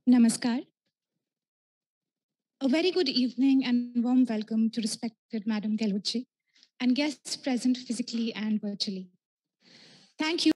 Namaskar. A very good evening and warm welcome to respected Madam Galucci and guests present physically and virtually. Thank you.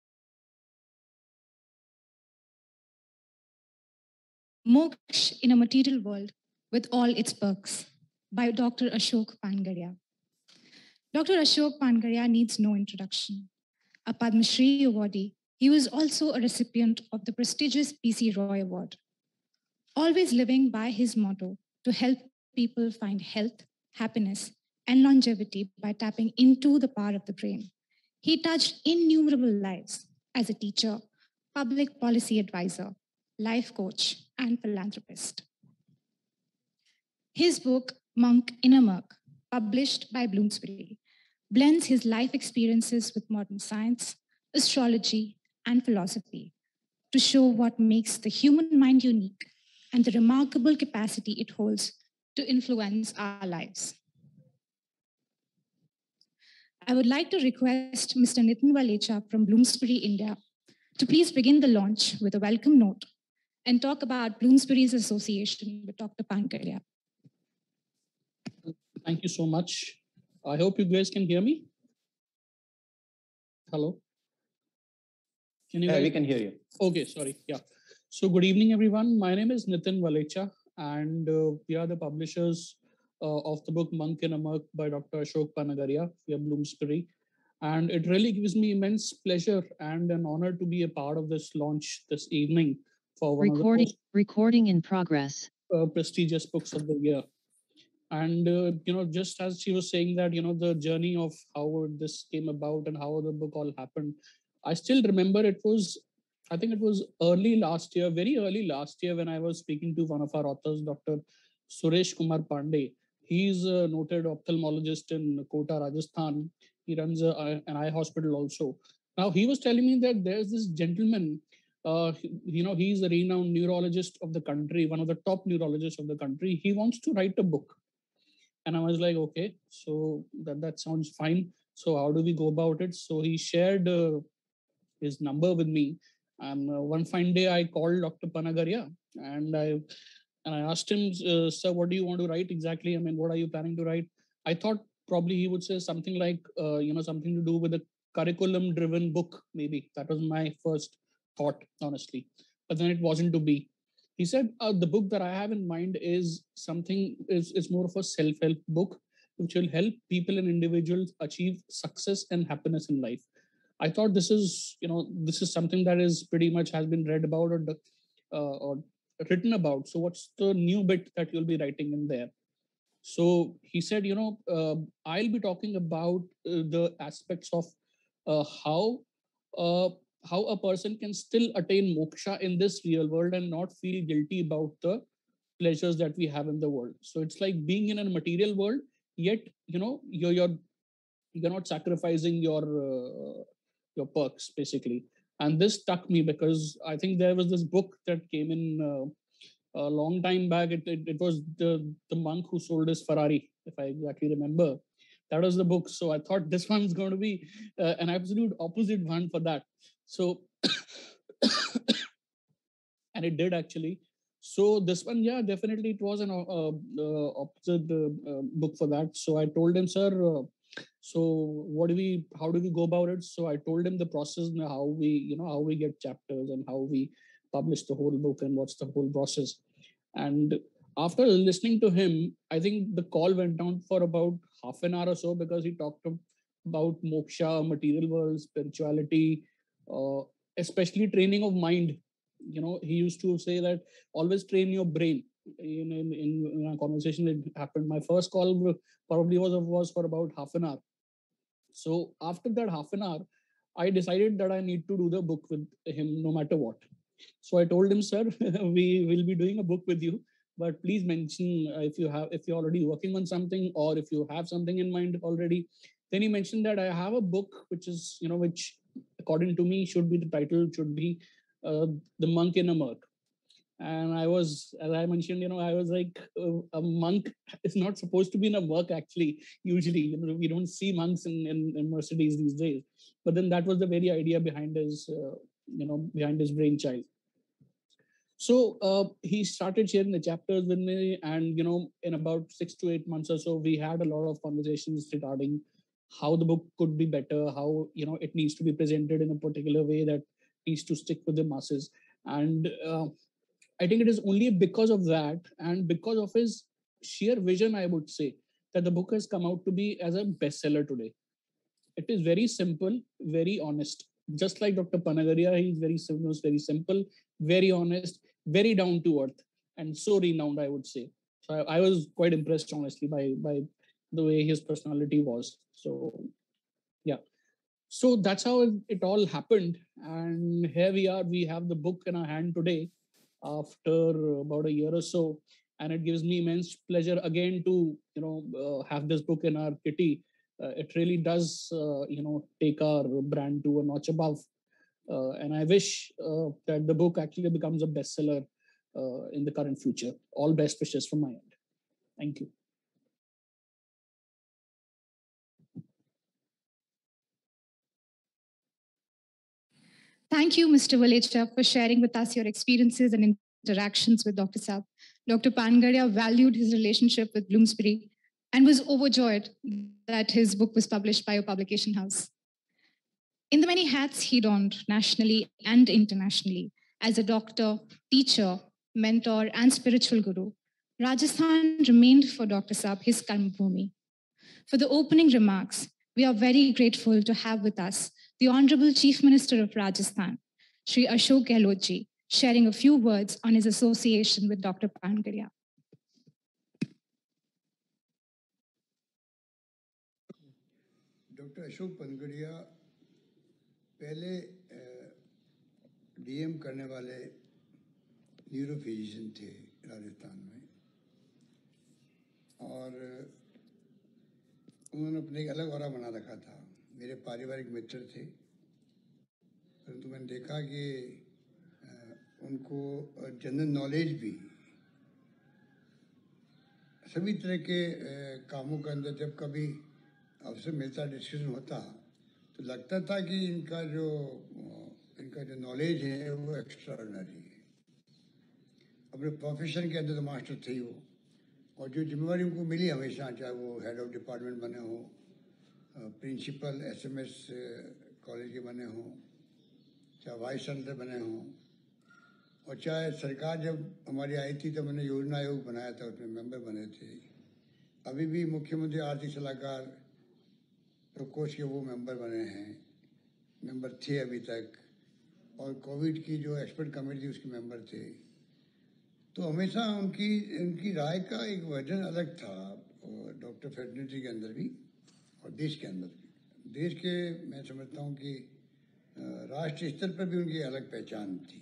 Moksha in a Material World with All Its Perks by Dr. Ashok Pangaria. Dr. Ashok Pangaria needs no introduction. A Padma Shri awardee, he was also a recipient of the prestigious PC Roy Award. Always living by his motto to help people find health, happiness, and longevity by tapping into the power of the brain. He touched innumerable lives as a teacher, public policy advisor, life coach, and philanthropist. His book, Monk in a Merc, published by Bloomsbury, blends his life experiences with modern science, astrology, and philosophy to show what makes the human mind unique and the remarkable capacity it holds to influence our lives. I would like to request Mr. Nitin Valecha from Bloomsbury, India, to please begin the launch with a welcome note and talk about Bloomsbury's association with Dr. Pankaria. Thank you so much. I hope you guys can hear me. Hello. We can hear you. Okay, sorry. Yeah. So good evening, everyone. My name is Nitin Valecha, and we are the publishers of the book Monk in a Merc by Dr. Ashok Panagaria. We are Bloomsbury. And it really gives me immense pleasure and an honor to be a part of this launch this evening for one recording, of the recording in progress. Prestigious books of the year. And, just as she was saying that, the journey of how this came about and how the book all happened, I still remember I think it was early last year, very early last year, when I was speaking to one of our authors, Dr. Suresh Kumar Pandey. He's a noted ophthalmologist in Kota, Rajasthan. He runs an eye hospital also. Now, he was telling me that there's this gentleman, he's a renowned neurologist of the country, one of the top neurologists of the country. He wants to write a book. And I was like, okay, so that sounds fine. So how do we go about it? So he shared his number with me. And one fine day, I called Dr. Panagaria and I asked him, sir, what do you want to write exactly? I mean, what are you planning to write? I thought probably he would say something like, something to do with a curriculum-driven book, maybe. That was my first thought, honestly. But then it wasn't to be. He said, the book that I have in mind is is more of a self-help book, which will help people and individuals achieve success and happiness in life. I thought this is something that is pretty much has been read about or written about. So what's the new bit that you'll be writing in there? So he said, I'll be talking about the aspects of how uh, how a person can still attain moksha in this real world and not feel guilty about the pleasures that we have in the world. So it's like being in a material world, yet you're not sacrificing your perks basically. And this stuck me because I think there was this book that came in a long time back. It was the monk who sold his Ferrari, if I exactly remember. That was the book. So I thought this one's going to be an absolute opposite one for that. So and it did actually. So this one, yeah, definitely it was an opposite book for that. So I told him, sir, so how do we go about it? So I told him the process and how we get chapters and how we publish the whole book and what's the whole process. And after listening to him, I think the call went down for about half an hour or so because he talked about moksha, material world, spirituality, uh, especially training of mind. He used to say that always train your brain. In a conversation that happened, my first call probably was for about half an hour. So after that half an hour, I decided that I need to do the book with him no matter what. So I told him, sir, we will be doing a book with you, but please mention if you're already working on something or if you have something in mind already. Then he mentioned that I have a book which according to me should be the title should be The Monk in a Merc. And I was, as I mentioned, I was like, a monk is not supposed to be in a work actually. Usually, we don't see monks in Mercedes these days. But then that was the very idea behind his brainchild. So he started sharing the chapters with me, and in about 6 to 8 months or so, we had a lot of conversations regarding how the book could be better, how it needs to be presented in a particular way that needs to stick with the masses. And I think it is only because of that and because of his sheer vision, I would say, that the book has come out to be as a bestseller today. It is very simple, very honest. Just like Dr. Panagaria, he's very simple, very honest, very down to earth, and so renowned, I would say. So I was quite impressed, honestly, by the way his personality was. So yeah. So that's how it all happened. And here we are. We have the book in our hand today after about a year or so. And it gives me immense pleasure again to, have this book in our kitty. It really does, take our brand to a notch above. And I wish that the book actually becomes a bestseller in the current future. All best wishes from my end. Thank you. Thank you, Mr. Valecha, for sharing with us your experiences and interactions with Dr. Saab. Dr. Pangaria valued his relationship with Bloomsbury and was overjoyed that his book was published by a publication house. In the many hats he donned nationally and internationally as a doctor, teacher, mentor, and spiritual guru, Rajasthan remained for Dr. Saab his karmabhumi. For the opening remarks, we are very grateful to have with us the Honorable Chief Minister of Rajasthan, Sri Ashok Gehlot ji, sharing a few words on his association with Dr. Pangaria. Doctor Ashok Panagariya पहले DM करने वाले neuro physician थे राजस्थान में, और उन्होंने अपने एक अलग ऑरा बना रखा था। मेरे पारिवारिक मित्र थे, परंतु मैंने देखा कि उनको जनरल नॉलेज भी सभी तरह के कामों के अंदर जब कभी अवसर मिलता, डिस्कशन होता, तो लगता था कि इनका जो नॉलेज है वो एक्स्ट्राऑर्डिनरी है। अपने प्रोफेशन के अंदर तो मास्टर थे ही वो, और जो जिम्मेवारी उनको मिली हमेशा, चाहे वो हेड ऑफ डिपार्टमेंट बने हो, प्रिंसिपल एसएमएस कॉलेज के बने हो, चाहे वाइस चांसलर बने हो, और चाहे सरकार जब हमारी आई थी तो मैंने योजना आयोग बनाया था, उसमें मेंबर बने थे। अभी भी मुख्यमंत्री आर्थिक सलाहकार प्रकोष्ठ के वो मेंबर बने हैं, मेंबर थे अभी तक, और कोविड की जो एक्सपर्ट कमेटी थी उसके मेंबर थे। तो हमेशा उनकी राय का एक वर्जन अलग था, डॉक्टर फेटर्निटी के अंदर भी और देश के अंदर भी। देश के मैं समझता हूँ कि राष्ट्रीय स्तर पर भी उनकी अलग पहचान थी।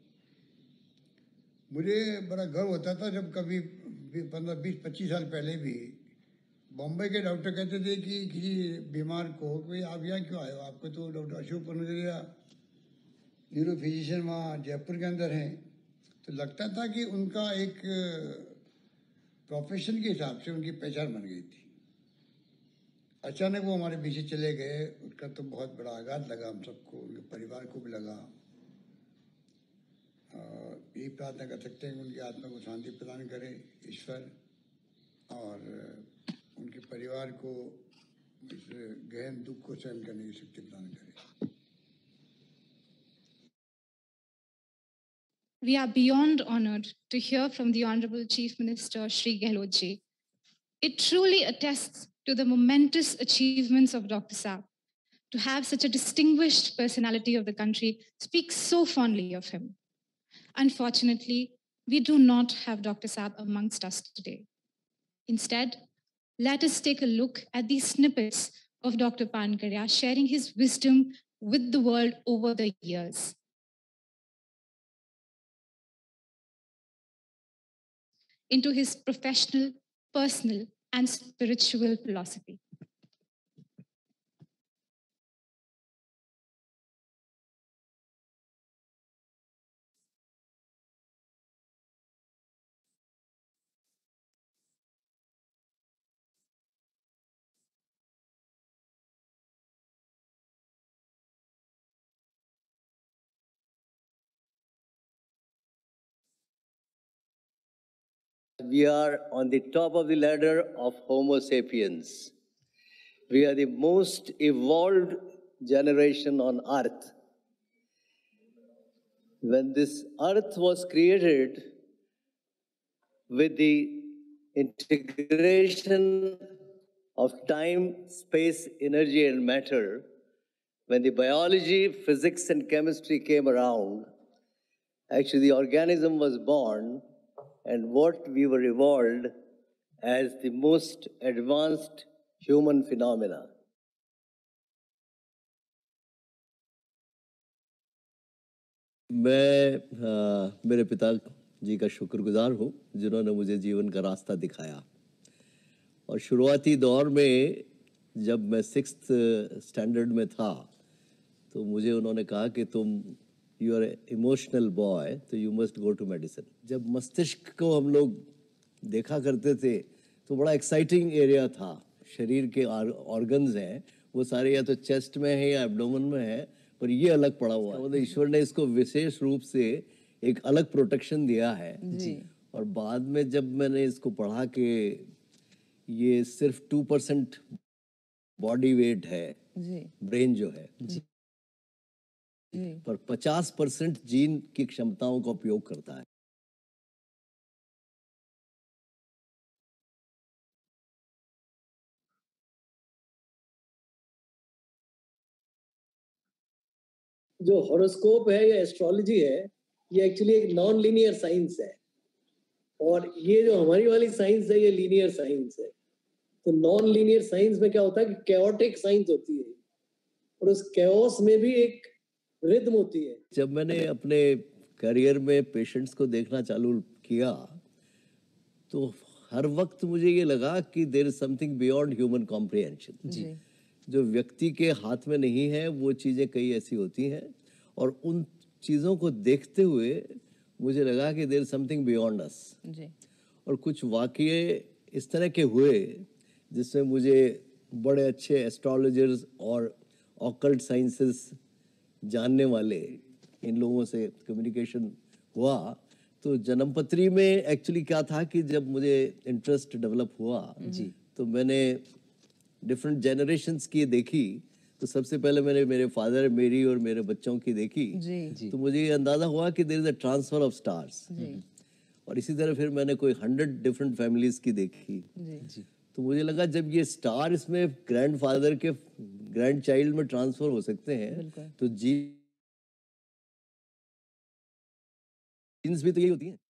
मुझे बड़ा गर्व होता था जब कभी 15-20-25 साल पहले भी बॉम्बे के डॉक्टर कहते थे कि किसी बीमार को, भाई आप यहाँ क्यों आए हो, आपको तो doctor Ashok Panagariya neuro physician वहाँ जयपुर के अंदर हैं। तो लगता था कि उनका एक प्रोफेशन के हिसाब से उनकी पहचान बन गई थी। अचानक वो हमारे पीछे चले गए, उसका तो बहुत बड़ा आघात लगा हम सबको, उनके परिवार को भी लगा। यही प्रार्थना कर सकते हैं कि उनकी आत्मा को शांति प्रदान करे ईश्वर, और उनके परिवार को इस गहन दुख को सहन करने की शक्ति प्रदान करे। We are beyond honored to hear from the Honorable Chief Minister Sri Gehlot ji. It truly attests to the momentous achievements of Dr. Saab. To have such a distinguished personality of the country speak so fondly of him. Unfortunately, we do not have Dr. Saab amongst us today. Instead, let us take a look at these snippets of Dr. Pangaria sharing his wisdom with the world over the years. Into his professional, personal, and spiritual philosophy. we are on the top of the ladder of Homo sapiens. We are the most evolved generation on earth. When this earth was created with the integration of time, space, energy, and matter, when the biology, physics, and chemistry came around, actually the organism was born, and what we were evolved as the most advanced human phenomena. मैं मेरे पिता जी का शुक्रगुजार हूँ जिन्होंने मुझे जीवन का रास्ता दिखाया। और शुरुआती दौर में जब मैं 6th स्टैंडर्ड में था तो मुझे उन्होंने कहा कि तुम यू आर इमोशनल बॉय तो you must go to medicine. जब मस्तिष्क को हम लोग देखा करते थे तो बड़ा एक्साइटिंग एरिया था। शरीर के ऑर्गन्स हैं वो सारे या तो चेस्ट में है या एब्डोमेन में है, पर ये अलग पड़ा हुआ है। मतलब ईश्वर ने इसको विशेष रूप से एक अलग प्रोटेक्शन दिया है जी। और बाद में जब मैंने इसको पढ़ा कि ये सिर्फ 2% बॉडी वेट है जी, ब्रेन जो है जी, पर 50% जीन की क्षमताओं का उपयोग करता है। जो हॉरोस्कोप है या एस्ट्रोलॉजी है ये एक्चुअली एक नॉन लीनियर साइंस है, और ये जो हमारी वाली साइंस है ये लीनियर साइंस है। तो नॉन लीनियर साइंस में क्या होता है कि कैओटिक साइंस होती है, और उस कैओस में भी एक रिदम होती है। जब मैंने अपने करियर में पेशेंट्स को देखना चालू किया तो हर वक्त मुझे ये लगा कि there is something beyond human comprehension जी। जो व्यक्ति के हाथ में नहीं है वो चीज़ें कई ऐसी होती हैं, और उन चीज़ों को देखते हुए मुझे लगा कि there is something beyond us जी। और कुछ वाकये इस तरह के हुए जिसमें मुझे बड़े अच्छे एस्ट्रोलॉजर्स और ऑकल्ट साइंसेस जानने वाले इन लोगों से कम्युनिकेशन हुआ। तो जन्मपत्री में एक्चुअली क्या था कि जब मुझे इंटरेस्ट डेवलप हुआ जी, तो मैंने डिफरेंट जनरेशंस की देखी। तो सबसे पहले मैंने मेरे फादर, मेरी और मेरे बच्चों की देखी जी। तो मुझे ये अंदाजा हुआ कि there is a transfer of stars. और इसी तरह फिर मैंने कोई 100 डिफरेंट फैमिलीज की देखी जी। तो मुझे लगा जब ये स्टार इसमें ग्रैंडफादर के ग्रैंड चाइल्ड में ट्रांसफर हो सकते हैं तो जीन्स भी तो यही होती हैं।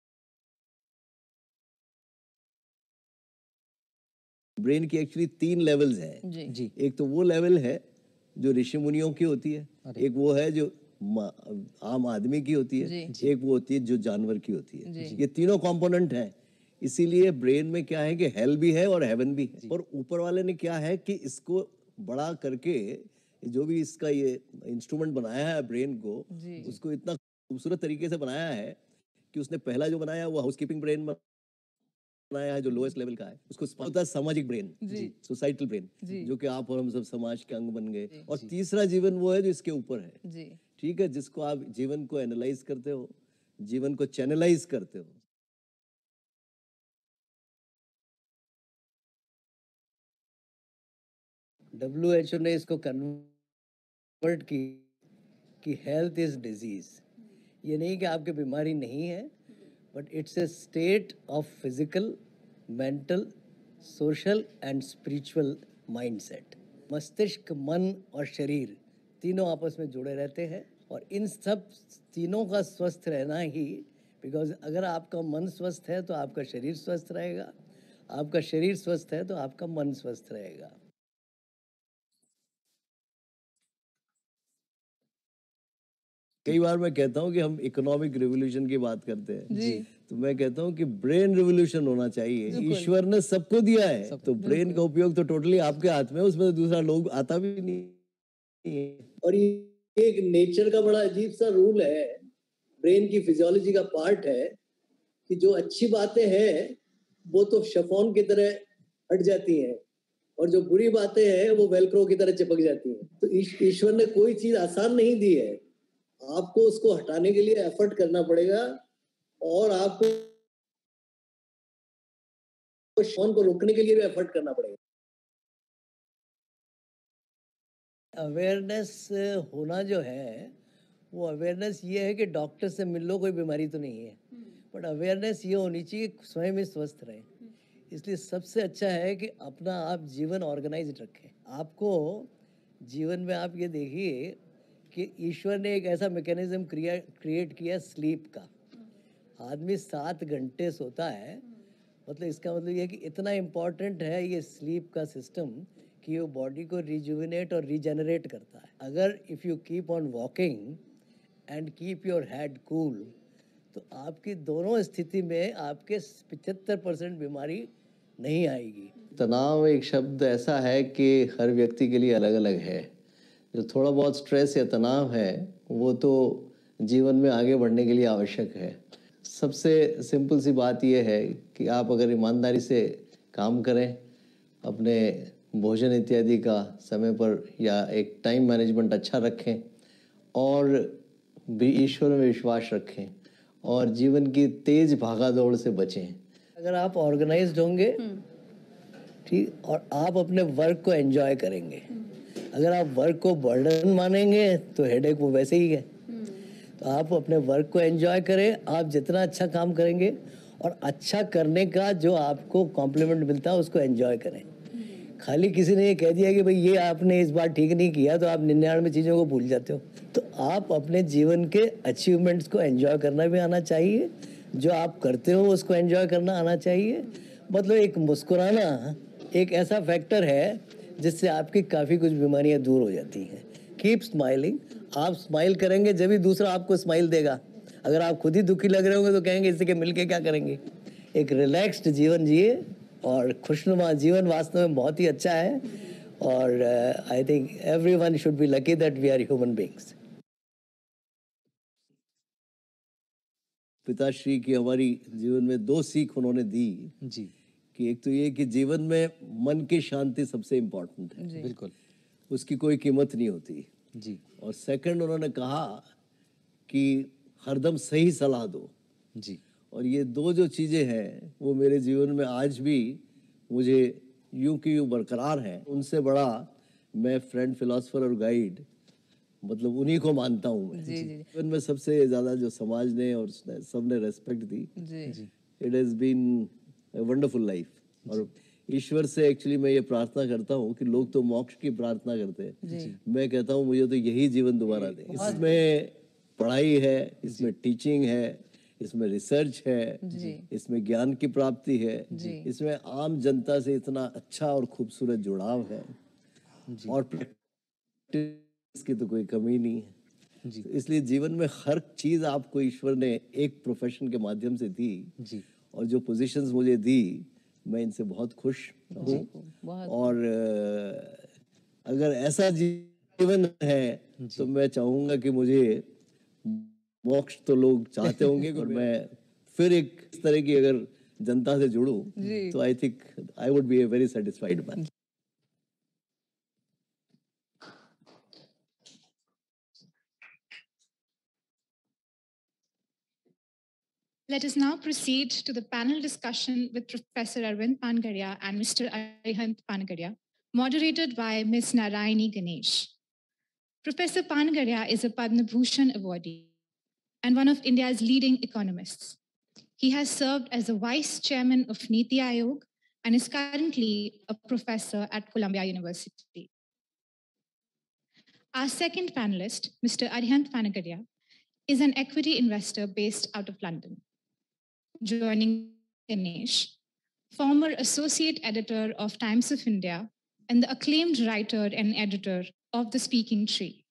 ब्रेन की एक्चुअली 3 लेवल्स हैं जी। एक तो वो लेवल है जो ऋषि मुनियों की होती है, एक वो है जो आम आदमी की होती है, एक वो होती है जो जानवर की होती है। ये तीनों कंपोनेंट हैं। इसीलिए ब्रेन में क्या है कि हेल भी है और हेवन भी है। और ऊपर वाले ने क्या है कि इसको बड़ा करके जो भी इसका ये इंस्ट्रूमेंट बनाया है ब्रेन को, उसको इतना खूबसूरत तरीके से बनाया है कि उसने पहला जो बनाया वो हाउसकीपिंग ब्रेन बनाया है जो लोएस्ट लेवल का है। उसको होता है सामाजिक ब्रेन जी, सोसाइटल ब्रेन, जो कि आप और हम सब समाज के अंग बन गए। और तीसरा जीवन वो है जो इसके ऊपर है जी। ठीक है, जिसको आप जीवन को एनालाइज करते हो, जीवन को चैनलाइज करते हो। WHO ने इसको कन्वर्ट की कि हेल्थ इज डिजीज। ये नहीं कि आपकी बीमारी नहीं है, but it's a state of physical, mental, social and spiritual mindset. मस्तिष्क, मन और शरीर तीनों आपस में जुड़े रहते हैं, और इन सब तीनों का स्वस्थ रहना ही, बिकॉज अगर आपका मन स्वस्थ है तो आपका शरीर स्वस्थ रहेगा, आपका शरीर स्वस्थ है तो आपका मन स्वस्थ रहेगा। कई बार मैं कहता हूँ कि हम इकोनॉमिक रिवोल्यूशन की बात करते हैं जी, तो मैं कहता हूँ कि ब्रेन रिवोल्यूशन होना चाहिए। ईश्वर ने सबको दिया है, तो ब्रेन का उपयोग तो टोटली आपके हाथ में है, उसमें तो दूसरा लोग आता भी नहीं है। और ये एक नेचर का बड़ा अजीब सा रूल है, ब्रेन की फिजियोलॉजी का पार्ट है कि जो अच्छी बातें हैं वो तो शिफॉन की तरह हट जाती हैं, और जो बुरी बातें हैं वो वेलक्रो की तरह चिपक जाती हैं। तो ईश्वर ने कोई चीज आसान नहीं दी है, आपको उसको हटाने के लिए एफर्ट करना पड़ेगा, और आपको तो शॉन को रोकने के लिए भी एफर्ट करना पड़ेगा। अवेयरनेस होना जो है वो अवेयरनेस ये है कि डॉक्टर से मिल लो, कोई बीमारी तो नहीं है, बट अवेयरनेस ये होनी चाहिए कि स्वयं ही स्वस्थ रहे। इसलिए सबसे अच्छा है कि अपना आप जीवन ऑर्गेनाइज रखें। आपको जीवन में आप ये देखिए कि ईश्वर ने एक ऐसा मैकेनिज्म क्रिएट किया स्लीप का। आदमी 7 घंटे सोता है, मतलब इसका मतलब ये है कि इतना इम्पोर्टेंट है ये स्लीप का सिस्टम कि वो बॉडी को रिजुविनेट और रीजनरेट करता है। अगर if you keep on walking and keep your head cool, तो आपकी दोनों स्थिति में आपके 75% बीमारी नहीं आएगी। तनाव एक शब्द ऐसा है कि हर व्यक्ति के लिए अलग अलग है। जो थोड़ा बहुत स्ट्रेस या तनाव है वो तो जीवन में आगे बढ़ने के लिए आवश्यक है। सबसे सिंपल सी बात यह है कि आप अगर ईमानदारी से काम करें, अपने भोजन इत्यादि का समय पर या एक टाइम मैनेजमेंट अच्छा रखें और भी ईश्वर में विश्वास रखें और जीवन की तेज भागादौड़ से बचें। अगर आप ऑर्गेनाइज्ड होंगे, ठीक, और आप अपने वर्क को एंजॉय करेंगे। अगर आप वर्क को बर्डन मानेंगे तो हेडेक वो वैसे ही है। तो आप अपने वर्क को एंजॉय करें। आप जितना अच्छा काम करेंगे और अच्छा करने का जो आपको कॉम्प्लीमेंट मिलता है उसको एंजॉय करें। खाली किसी ने ये कह दिया कि भाई ये आपने इस बार ठीक नहीं किया तो आप 99 चीज़ों को भूल जाते हो। तो आप अपने जीवन के अचीवमेंट्स को एंजॉय करना भी आना चाहिए, जो आप करते हो उसको एंजॉय करना आना चाहिए। मतलब एक मुस्कुराना एक ऐसा फैक्टर है जिससे आपकी काफ़ी कुछ बीमारियां दूर हो जाती हैं। Keep smiling. आप स्माइल करेंगे जब भी दूसरा आपको स्माइल देगा। अगर आप खुद ही दुखी लग रहे होंगे तो कहेंगे इससे के मिलके क्या करेंगे। एक रिलैक्स्ड जीवन जिए और खुशनुमा जीवन वास्तव में बहुत ही अच्छा है। और I think everyone should be lucky that we are human beings. पिताश्री की हमारी जीवन में 2 सीख उन्होंने दी जी कि एक तो ये कि जीवन में मन की शांति सबसे इम्पोर्टेंट है। बिल्कुल उसकी कोई कीमत नहीं होती। जी और सेकंड उन्होंने कहा कि हरदम सही सलाह दो। जी और ये 2 जो चीज़ें हैं वो मेरे जीवन में आज भी मुझे यूं की यूं बरकरार हैं। उनसे बड़ा मैं फ्रेंड, फिलोसफर और गाइड मतलब उन्हीं को मानता हूँ मैं। जीवन में सबसे ज़्यादा जो समाज ने और सबने रेस्पेक्ट दी, it has been a wonderful life. और ईश्वर से एक्चुअली मैं ये प्रार्थना करता हूँ कि लोग तो मोक्ष की प्रार्थना करते हैं, मैं कहता हूँ मुझे तो यही जीवन दोबारा दे। इसमें पढ़ाई है, इसमें टीचिंग है, इसमें रिसर्च है, इसमें ज्ञान की प्राप्ति है, इसमें आम जनता से इतना अच्छा और खूबसूरत जुड़ाव है और प्रैक्टिस की तो कोई कमी नहीं है। तो इसलिए जीवन में हर चीज़ आपको ईश्वर ने एक प्रोफेशन के माध्यम से दी और जो पोजीशंस मुझे दी मैं इनसे बहुत खुश हूँ। और अगर ऐसा जीवन है तो मैं चाहूँगा कि मुझे मोक्ष तो लोग चाहते होंगे और मैं फिर एक इस तरह की अगर जनता से जुड़ूं तो I think I would be a very satisfied man. Let us now proceed to the panel discussion with Professor Arvind Pangaria and Mr. Arihant Pangaria, moderated by Ms. Narayani Ganesh. Professor Pangaria is a Padma Bhushan awardee and one of India's leading economists. He has served as the vice chairman of Niti Aayog and is currently a professor at Columbia University. Our second panelist, Mr. Arihant Panagaria, is an equity investor based out of London. Joining Ganesh, former associate editor of Times of India and the acclaimed writer and editor of The Speaking Tree.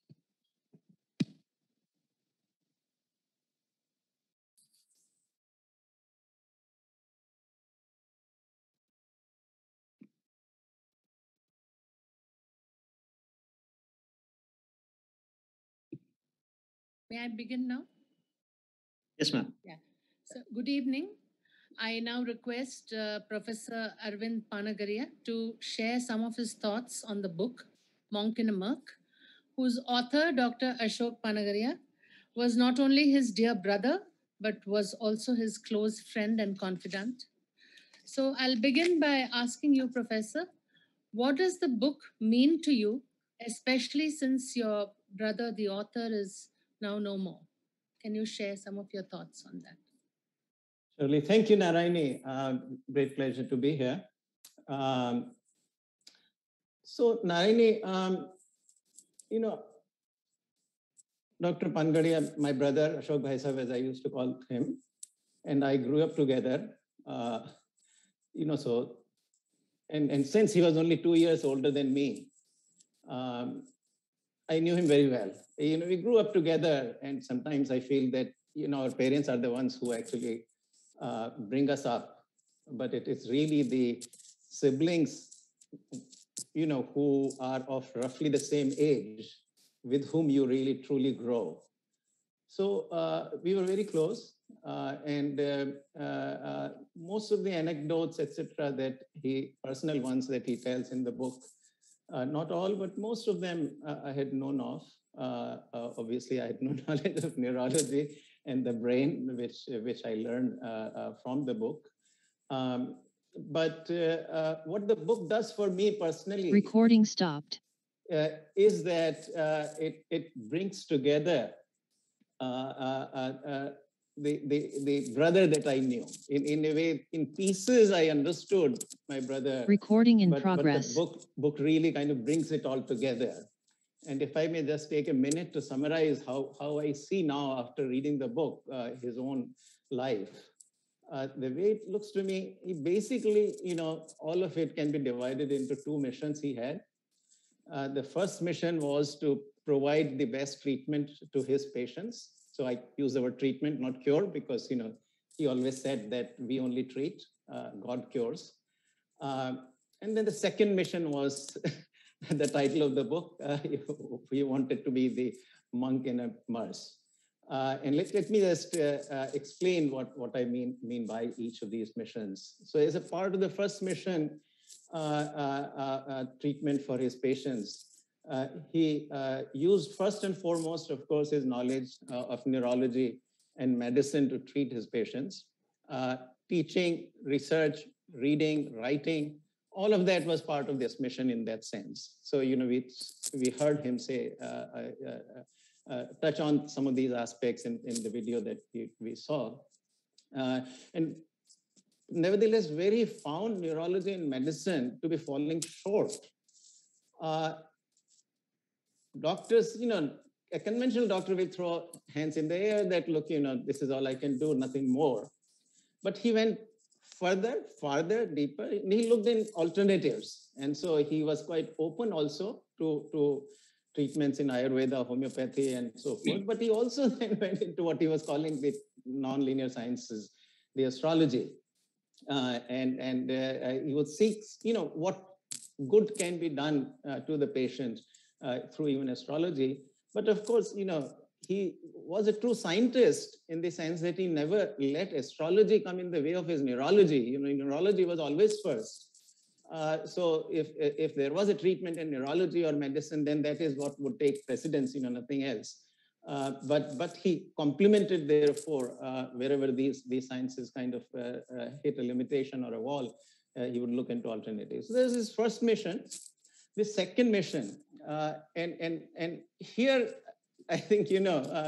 May I begin now? Yes, ma'am. Yeah. So, good evening. I now request Professor Arvind Panagaria to share some of his thoughts on the book, Monk in a Merc, whose author, Dr. Ashok Panagaria, was not only his dear brother, but was also his close friend and confidant. So I'll begin by asking you, Professor, what does the book mean to you, especially since your brother, the author, is now no more? Can you share some of your thoughts on that? Surely. Thank you, Narayani. Great pleasure to be here. So, Narayani, Dr. Pangadia, my brother, Ashok Bhai Sahib, as I used to call him, and I grew up together. So, and since he was only 2 years older than me, I knew him very well. We grew up together, and sometimes I feel that, our parents are the ones who actually bring us up. But it is really the siblings, who are of roughly the same age with whom you really truly grow. So we were very close, and most of the anecdotes, etc., that personal ones that he tells in the book, not all, but most of them I had known of. Obviously, I had no knowledge of neurology and the brain, which I learned from the book. But what the book does for me personally, recording stopped, is that it brings together the brother that I knew. In a way, in pieces, I understood my brother. Recording in progress. But the book really kind of brings it all together. And if I may just take a minute to summarize how I see now, after reading the book, his own life. The way it looks to me, he basically, all of it can be divided into two missions he had. The first mission was to provide the best treatment to his patients. So I use the word treatment, not cure, because, he always said that we only treat, God cures. And then the second mission was the title of the book. He wanted to be the monk in a Mars. And let me just explain what I mean by each of these missions. So as a part of the first mission, treatment for his patients, he used first and foremost, of course, his knowledge of neurology and medicine to treat his patients. Teaching, research, reading, writing, all of that was part of this mission in that sense. So, we heard him say, touch on some of these aspects in the video that we saw. And nevertheless, where he found neurology and medicine to be falling short, doctors, a conventional doctor will throw hands in the air that, look, this is all I can do, nothing more. But he went farther, deeper, and he looked in alternatives. And so he was quite open also to treatments in Ayurveda, homeopathy, and so forth. But he also then went into what he was calling the non-linear sciences, the astrology. And he would seek, what good can be done to the patient through even astrology. But of course, he was a true scientist in the sense that he never let astrology come in the way of his neurology. Neurology was always first. So if there was a treatment in neurology or medicine, then that is what would take precedence, nothing else. But he complemented, therefore, wherever these sciences kind of hit a limitation or a wall, he would look into alternatives. So there's his first mission. The second mission, and here I think he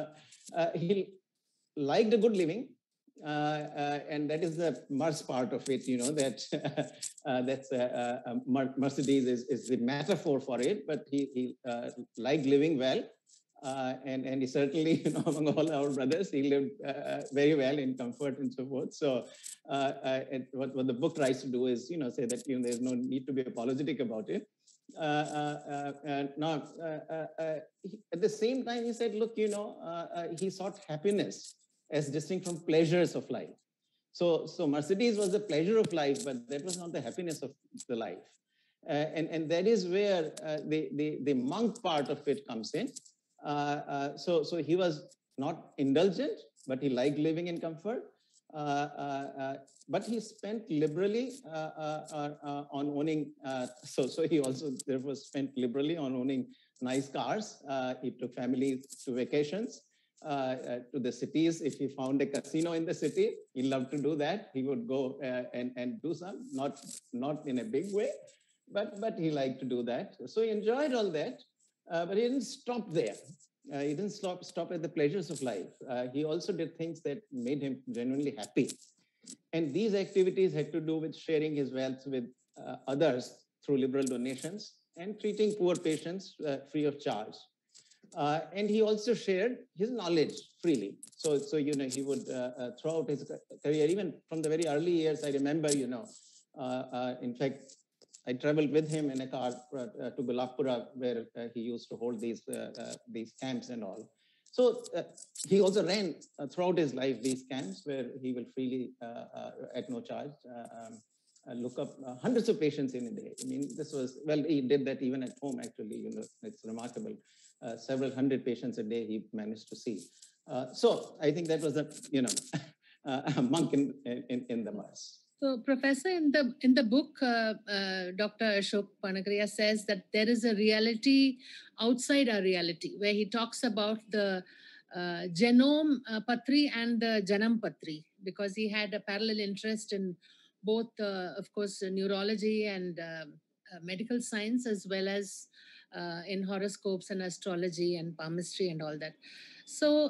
liked a good living, and that is the Mars part of it. That's Mercedes is the metaphor for it, but he liked living well. And he certainly, among all our brothers, he lived very well in comfort and so forth. So what the book tries to do is, say that there's no need to be apologetic about it. Now, at the same time, he said, look, he sought happiness as distinct from pleasures of life. So Mercedes was the pleasure of life, but that was not the happiness of the life. And that is where the monk part of it comes in. So he was not indulgent, but he liked living in comfort. But he spent liberally on owning. So he also therefore spent liberally on owning nice cars. He took families to vacations. to the cities. If he found a casino in the city, he loved to do that. He would go and do some, not in a big way, but he liked to do that. So he enjoyed all that, but he didn't stop there. He didn't stop at the pleasures of life. He also did things that made him genuinely happy. And these activities had to do with sharing his wealth with others through liberal donations and treating poor patients free of charge. And he also shared his knowledge freely. So he would, throughout his career, even from the very early years, I remember, in fact, I traveled with him in a car to Gulabpura, where he used to hold these camps and all. So he also ran throughout his life these camps where he will freely, at no charge, look up hundreds of patients in a day. I mean, he did that even at home, actually. It's remarkable. Several hundred patients a day he managed to see. So I think that was a monk in the mass. So, Professor, in the book, Dr. Ashok Panagariya says that there is a reality outside our reality, where he talks about the genome patri and the janam patri, because he had a parallel interest in both, of course, neurology and medical science, as well as in horoscopes and astrology and palmistry and all that. So,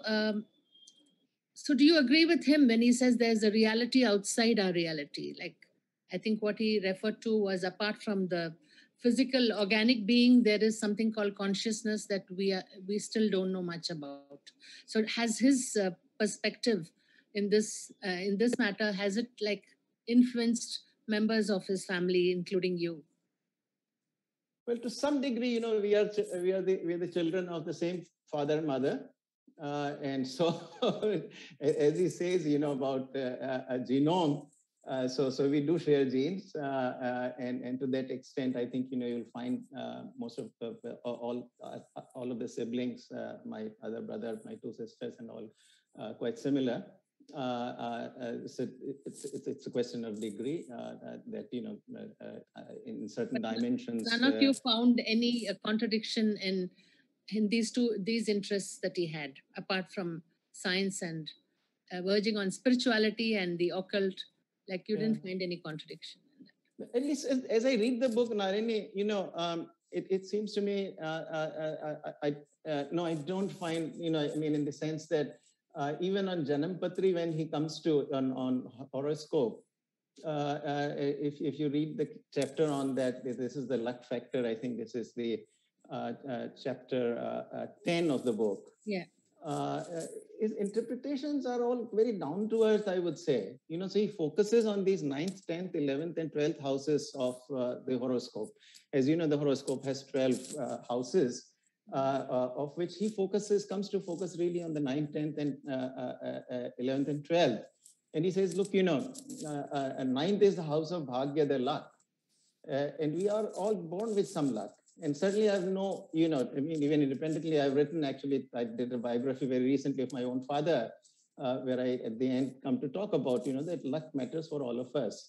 so do you agree with him when he says there's a reality outside our reality? Like, I think what he referred to was, apart from the physical organic being, there is something called consciousness that we still don't know much about. So has his perspective in this matter, has it like influenced members of his family, including you? Well, to some degree, we are the children of the same father and mother. And so, as he says, about a genome, so we do share genes, and to that extent, I think you'll find most of all of the siblings, my other brother, my two sisters, and all quite similar. So it's a question of degree that in certain dimensions. None of you found any contradiction in these interests that he had, apart from science and verging on spirituality and the occult. Like, you didn't find any contradiction in that. At least as I read the book, Narini, it seems to me I don't find, in the sense that even on Janam Patri, when he comes to on horoscope, if you read the chapter on that, this is the luck factor. I think this is the chapter 10 of the book. Yeah. His interpretations are all very down to earth, I would say. So he focuses on these 9th, 10th, 11th, and 12th houses of the horoscope. As you know, the horoscope has 12 houses, of which he comes to focus really on the 9th, 10th, and 11th, and 12th. And he says, look, 9th is the house of Bhagya, the luck. And we are all born with some luck. And certainly I have even independently, I've written, actually, I did a biography very recently of my own father, where I, at the end, come to talk about, that luck matters for all of us.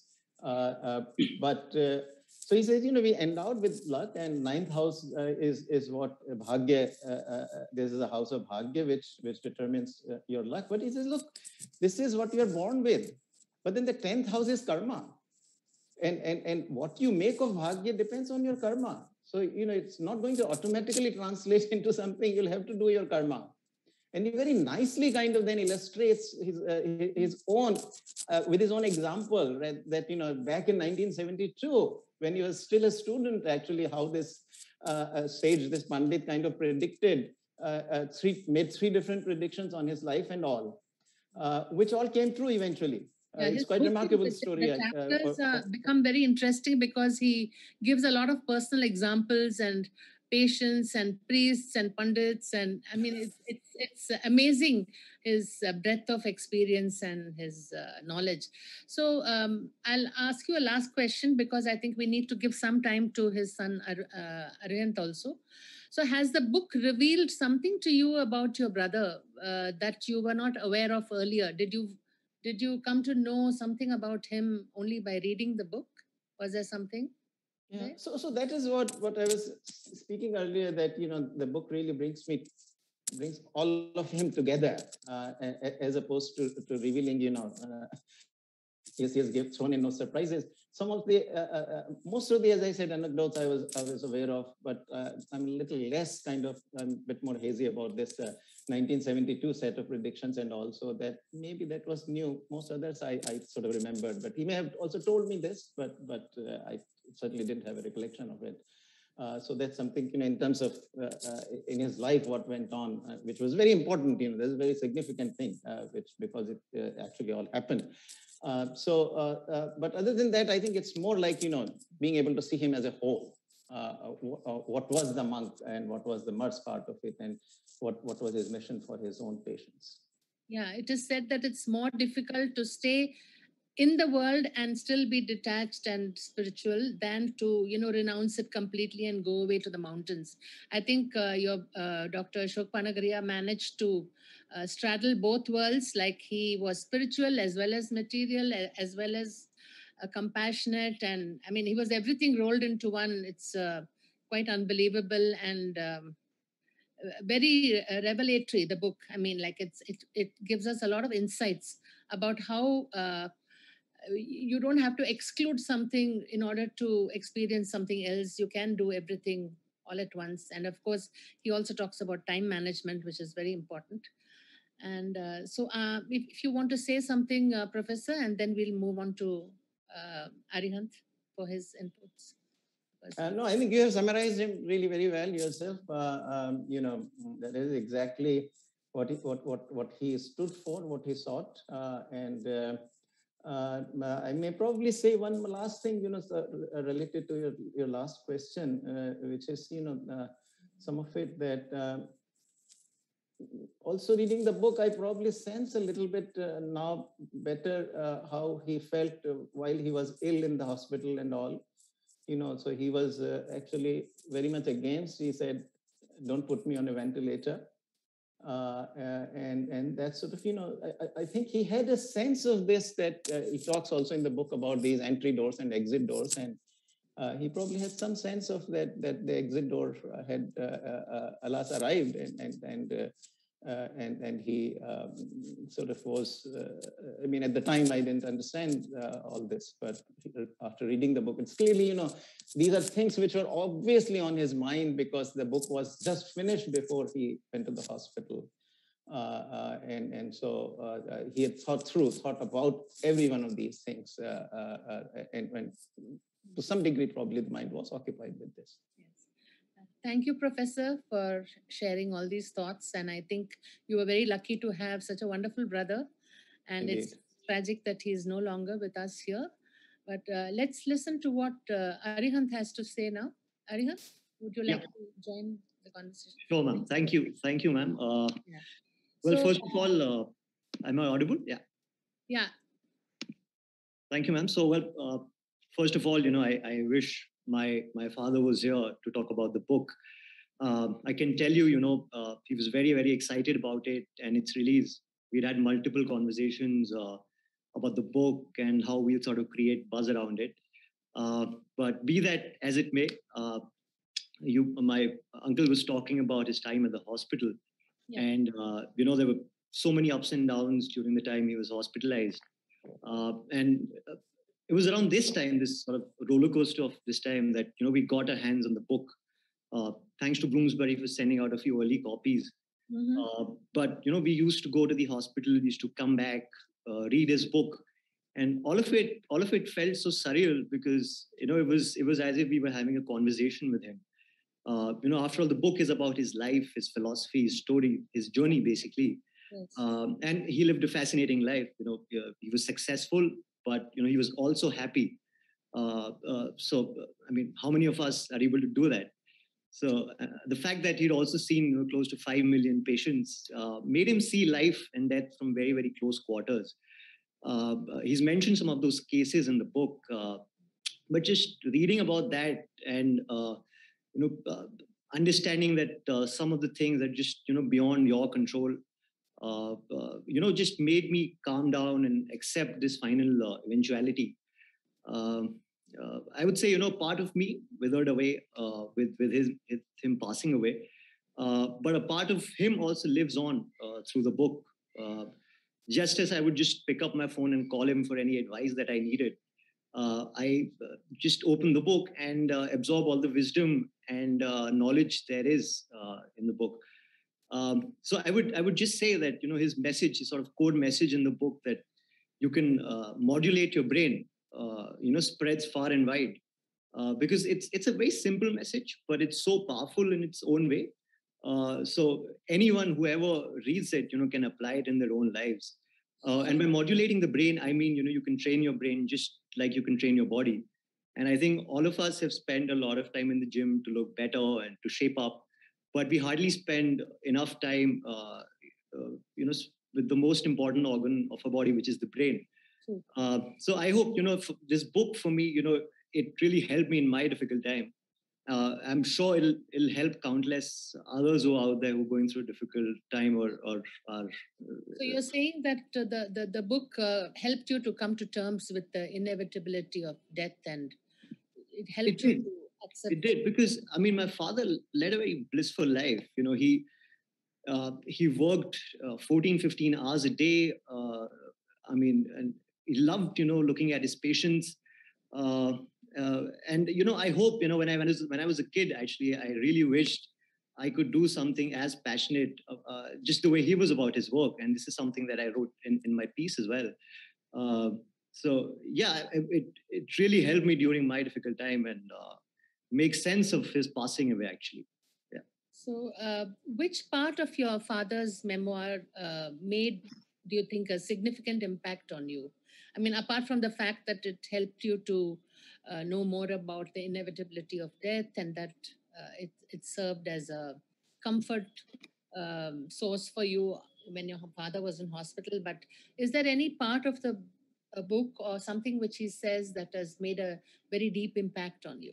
So he says, we endowed with luck, and 9th house is what Bhagya, this is a house of Bhagya, which determines your luck. But he says, look, this is what you are born with. But then the 10th house is karma. And what you make of Bhagya depends on your karma. So, it's not going to automatically translate into something. You'll have to do your karma. And he very nicely kind of then illustrates his own, with his own example, that back in 1972, when he was still a student, actually, how this sage, this Pandit, kind of predicted, made 3 different predictions on his life and all, which all came true eventually. It's quite a remarkable story. The chapters become very interesting because he gives a lot of personal examples and patients and priests and pandits, and I mean it's amazing, his breadth of experience and his knowledge. So I'll ask you a last question, because I think we need to give some time to his son Arihant also. So has the book revealed something to you about your brother that you were not aware of earlier? Did you come to know something about him only by reading the book? Was there something? Yeah. Right? So that is what I was speaking earlier, that the book really brings me brings all of him together, as opposed to revealing, he has thrown in no surprises. Some of the, most of the, as I said, anecdotes I was aware of, but I'm a little less I'm a bit more hazy about this 1972 set of predictions, and also that maybe that was new. Most others I sort of remembered, but he may have also told me this, but I certainly didn't have a recollection of it. So that's something, in terms of in his life, what went on, which was very important. That's a very significant thing, because it actually all happened. But other than that, I think it's more like, being able to see him as a whole. What was the monk and what was the Mer's part of it, and what was his mission for his own patients. Yeah, it is said that it's more difficult to stay in the world and still be detached and spiritual than to, renounce it completely and go away to the mountains. I think your Dr. Ashok Panagaria managed to straddle both worlds. Like, he was spiritual as well as material, as well as compassionate. And I mean, he was everything rolled into one. It's quite unbelievable and very revelatory, the book. I mean, like, it gives us a lot of insights about how you don't have to exclude something in order to experience something else. You can do everything all at once. And of course, he also talks about time management, which is very important. And so if you want to say something, Professor, and then we'll move on to Arihant for his inputs. No, I think you have summarized him really very well yourself. That is exactly what he stood for, what he sought, and I may probably say one last thing, related to your last question, which is, some of it that also reading the book, I probably sense a little bit now better how he felt while he was ill in the hospital and all. So he was actually very much against. He said, "Don't put me on a ventilator." And that's sort of, I think he had a sense of this, that he talks also in the book about these entry doors and exit doors. And he probably had some sense of that the exit door had, alas, arrived. And he sort of was, I mean, at the time, I didn't understand all this, but after reading the book, it's clearly, these are things which were obviously on his mind, because the book was just finished before he went to the hospital. And so he had thought about every one of these things. And when, to some degree, probably the mind was occupied with this. Thank you, Professor, for sharing all these thoughts. And I think you were very lucky to have such a wonderful brother. And Indeed. It's tragic that he is no longer with us here. But let's listen to what Arihant has to say now. Arihant, would you like to join the conversation? Sure, ma'am. Thank you. Thank you, ma'am. Well, So, first of all, am I audible? Yeah. Yeah. Thank you, ma'am. So, well, first of all, I wish my father was here to talk about the book. I can tell you, he was very, very excited about it and its release. We'd had multiple conversations about the book and how we'll sort of create buzz around it. But be that as it may, my uncle was talking about his time at the hospital. Yeah. And, there were so many ups and downs during the time he was hospitalized. And it was around this time, this sort of roller coaster of this time, that, we got our hands on the book. Thanks to Bloomsbury for sending out a few early copies. Mm-hmm. But, we used to go to the hospital, we used to come back, read his book. And all of it felt so surreal, because, it was as if we were having a conversation with him. After all, the book is about his life, his philosophy, his story, his journey, basically. Yes. And he lived a fascinating life. He was successful, but he was also happy. So, I mean, how many of us are able to do that? So the fact that he'd also seen close to 5 million patients made him see life and death from very, very close quarters. He's mentioned some of those cases in the book, but just reading about that and understanding that some of the things are just beyond your control, just made me calm down and accept this final eventuality. I would say, part of me withered away with him passing away. But a part of him also lives on through the book. Just as I would just pick up my phone and call him for any advice that I needed, I just open the book and absorb all the wisdom and knowledge there is in the book. So I would just say that his message, his sort of core message in the book, that you can modulate your brain, spreads far and wide, because it's a very simple message, but it's so powerful in its own way. So anyone, whoever reads it, can apply it in their own lives. And by modulating the brain, I mean, you can train your brain just like you can train your body. And I think all of us have spent a lot of time in the gym to look better and to shape up, but we hardly spend enough time, with the most important organ of our body, which is the brain. So I hope, this book for me, it really helped me in my difficult time. I'm sure it'll help countless others who are out there who are going through a difficult time or are. So you're saying that the book helped you to come to terms with the inevitability of death, and it helped you to accept. It did, because I mean, my father led a very blissful life. He worked 14, 15 hours a day. And he loved, looking at his patients. And I hope, when I was a kid, actually, I really wished I could do something as passionate, just the way he was about his work. And this is something that I wrote in my piece as well. So yeah, it really helped me during my difficult time and make sense of his passing away, actually. Yeah. So which part of your father's memoir made, do you think, a significant impact on you? I mean, apart from the fact that it helped you to know more about the inevitability of death, and that it served as a comfort source for you when your father was in hospital. But is there any part of the book or something which he says that has made a very deep impact on you?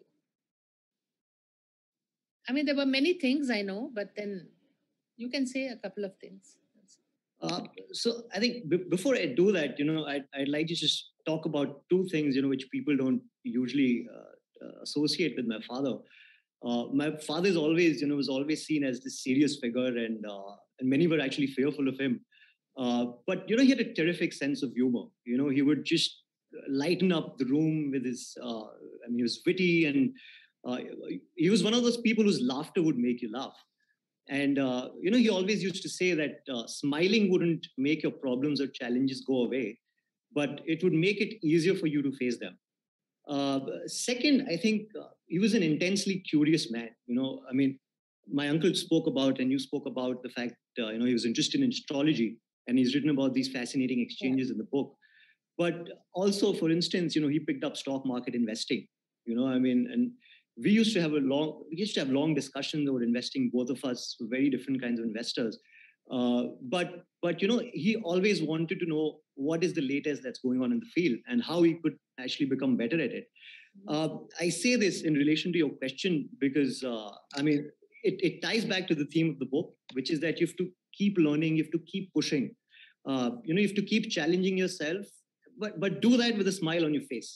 I mean, there were many things, I know, but then you can say a couple of things. So I think before I do that, I'd like to just talk about two things, which people don't usually associate with my father. My father is always, was always seen as this serious figure, and many were actually fearful of him. But he had a terrific sense of humor. He would just lighten up the room with his. He was witty, and he was one of those people whose laughter would make you laugh. And he always used to say that smiling wouldn't make your problems or challenges go away, but it would make it easier for you to face them. Second, I think he was an intensely curious man. My uncle spoke about, and you spoke about the fact, he was interested in astrology, and he's written about these fascinating exchanges in the book. But also, for instance, he picked up stock market investing, and we used to have long discussions about investing. Both of us were very different kinds of investors. But he always wanted to know what is the latest that's going on in the field and how he could actually become better at it. I say this in relation to your question because, it ties back to the theme of the book, which is that you have to keep learning, you have to keep pushing. You have to keep challenging yourself, but do that with a smile on your face.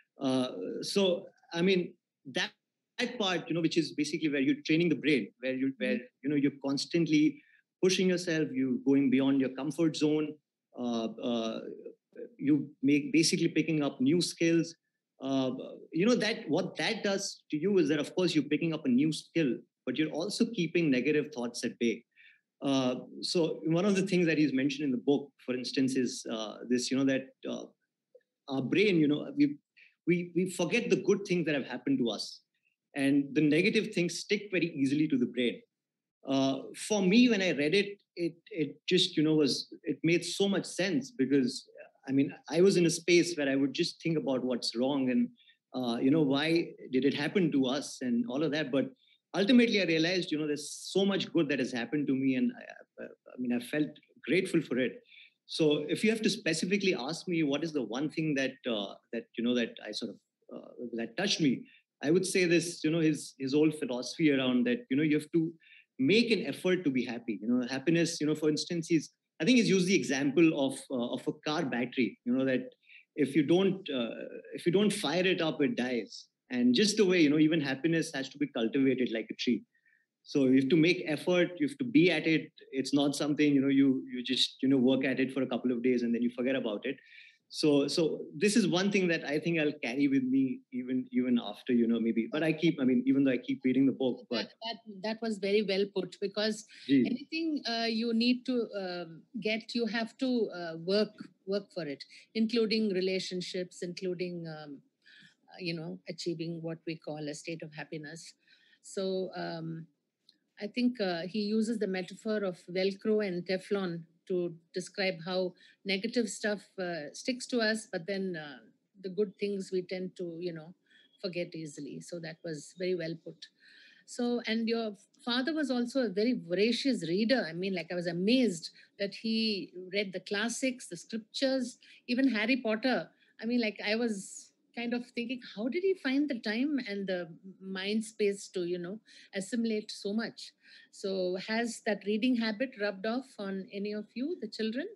That part, which is basically where you're training the brain, where you're constantly pushing yourself, you going beyond your comfort zone, you basically picking up new skills. That what that does to you is that, of course, you're picking up a new skill, but you're also keeping negative thoughts at bay. So one of the things that he's mentioned in the book, for instance, is this, that our brain, we forget the good things that have happened to us. And the negative things stick very easily to the brain. For me, when I read it, it just, it made so much sense because, I was in a space where I would just think about what's wrong and, why did it happen to us and all of that. But ultimately, I realized, there's so much good that has happened to me, and I felt grateful for it. So if you have to specifically ask me what is the one thing that I sort of that touched me, I would say this, his whole philosophy around that, you have to make an effort to be happy. Happiness, for instance, I think he's used the example of a car battery, that if you don't fire it up, it dies. And just the way, even happiness has to be cultivated like a tree. So you have to make effort, you have to be at it. It's not something, you just, work at it for a couple of days and then you forget about it. So this is one thing that I think I'll carry with me even after, maybe, but even though I keep reading the book, but that was very well put, because anything you need to get, you have to work for it, including relationships, including, achieving what we call a state of happiness. So I think he uses the metaphor of Velcro and Teflon to describe how negative stuff sticks to us, but then the good things we tend to, forget easily. So that was very well put. So, and your father was also a very voracious reader. I mean, like, I was amazed that he read the classics, the scriptures, even Harry Potter. I mean, like, I was kind of thinking, how did he find the time and the mind space to, assimilate so much? So has that reading habit rubbed off on any of you, the children?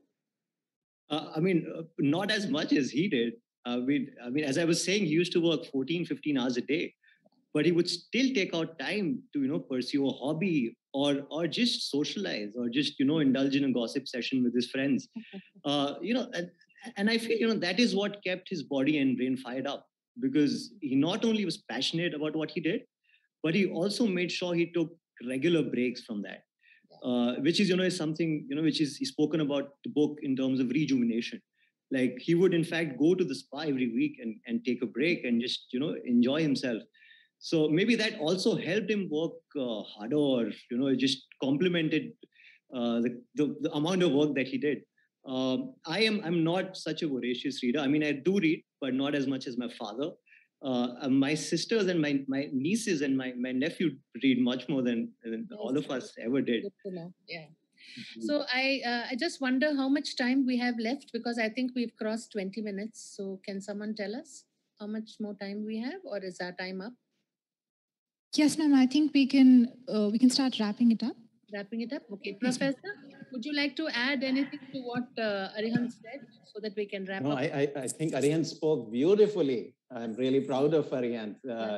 Not as much as he did. As I was saying, he used to work 14, 15 hours a day, but he would still take out time to, pursue a hobby or just socialize or just, indulge in a gossip session with his friends. And I feel, that is what kept his body and brain fired up, because he not only was passionate about what he did, but he also made sure he took regular breaks from that, which is, is something, which is spoken about the book in terms of rejuvenation. Like, he would, in fact, go to the spa every week and take a break and just, enjoy himself. So maybe that also helped him work harder, or, just complemented the amount of work that he did. I'm not such a voracious reader. I mean, I do read, but not as much as my father. My sisters and my nieces and my nephew read much more than all of us ever did. Good to know. Yeah. So I just wonder how much time we have left, because I think we've crossed 20 minutes. So can someone tell us how much more time we have, or is our time up? Yes, ma'am. I think we can start wrapping it up. Wrapping it up. Okay, Professor, would you like to add anything to what Arihant said so that we can wrap up? I think Arihant spoke beautifully. I'm really proud of Arihant.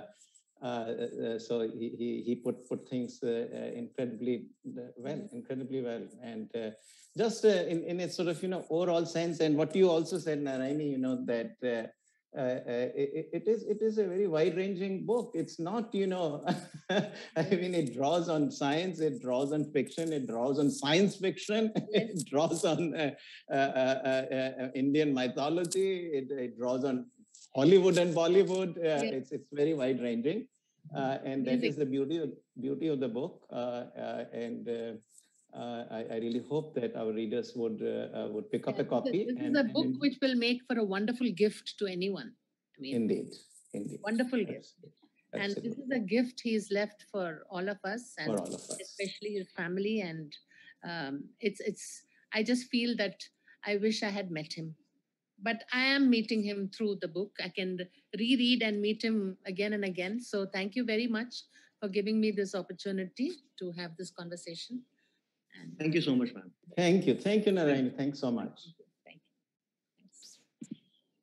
So he put things incredibly well, and just in a sort of overall sense, and what you also said, Narayani, that. It is a very wide-ranging book. It's not, it draws on science, it draws on fiction, it draws on science fiction, it draws on Indian mythology, it draws on Hollywood and Bollywood. It's very wide-ranging, and that is the beauty of the book. I really hope that our readers would pick up a copy. This is a book which will make for a wonderful gift to anyone. I mean, indeed. Wonderful gift. Absolutely. And this is a gift he's left for all of us, and especially his family. And I just feel that I wish I had met him. But I am meeting him through the book. I can reread and meet him again and again. So thank you very much for giving me this opportunity to have this conversation. And thank you so much, ma'am. Thank you, Narayani. Thanks so much. Thank you.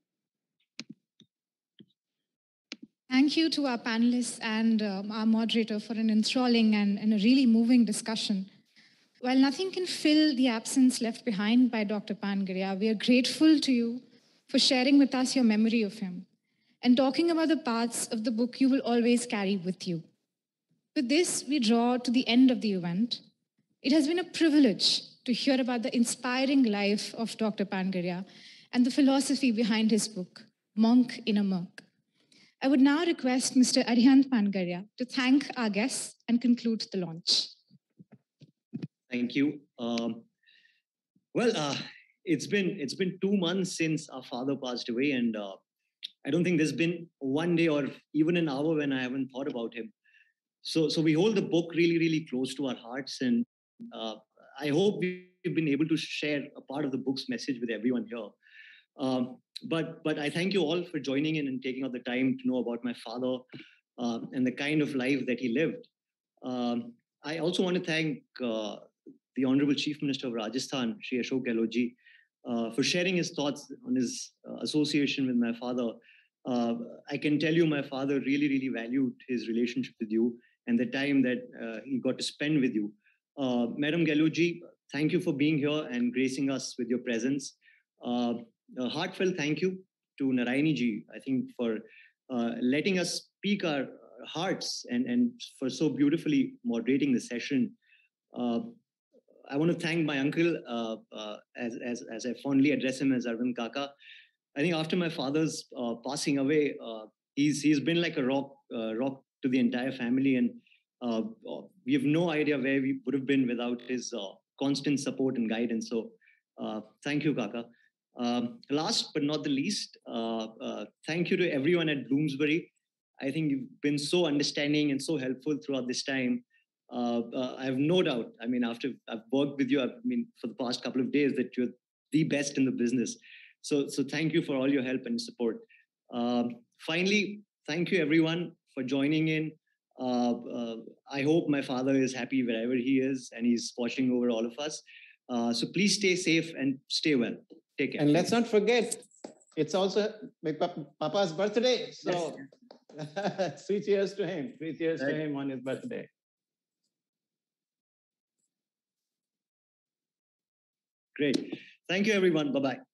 Thank you to our panelists and our moderator for an enthralling and a really moving discussion. While nothing can fill the absence left behind by Dr. Panagariya, we are grateful to you for sharing with us your memory of him and talking about the parts of the book you will always carry with you. With this, we draw to the end of the event. It has been a privilege to hear about the inspiring life of Dr. Panagariya and the philosophy behind his book, Monk in a Merc. I would now request Mr. Arihant Panagariya to thank our guests and conclude the launch. Thank you. It's been 2 months since our father passed away, and I don't think there's been one day or even an hour when I haven't thought about him. So we hold the book really, really close to our hearts, and I hope we've been able to share a part of the book's message with everyone here. But I thank you all for joining in and taking out the time to know about my father and the kind of life that he lived. I also want to thank the Honorable Chief Minister of Rajasthan, Shri Ashok Gehlot ji, for sharing his thoughts on his association with my father. I can tell you my father really, really valued his relationship with you, and the time that he got to spend with you. Madam Geluji, thank you for being here and gracing us with your presence. A heartfelt thank you to Narayani ji, I think, for letting us speak our hearts and for so beautifully moderating the session. I want to thank my uncle, as I fondly address him as Arvind Kaka. I think after my father's passing away, he's been like a rock to the entire family, and we have no idea where we would have been without his constant support and guidance. So thank you, Kaka. Last but not the least, thank you to everyone at Bloomsbury. I think you've been so understanding and so helpful throughout this time. I have no doubt, I mean, after I've worked with you, for the past couple of days, that you're the best in the business. So thank you for all your help and support. Finally, thank you everyone for joining in. I hope my father is happy wherever he is and he's watching over all of us. So please stay safe and stay well. Take care. And let's not forget, it's also Papa's birthday. So 3 cheers to him. 3 cheers to him on his birthday. Great. Thank you, everyone. Bye-bye.